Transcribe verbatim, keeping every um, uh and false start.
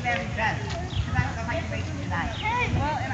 very dressed. Because I don't know how you make it tonight. Well,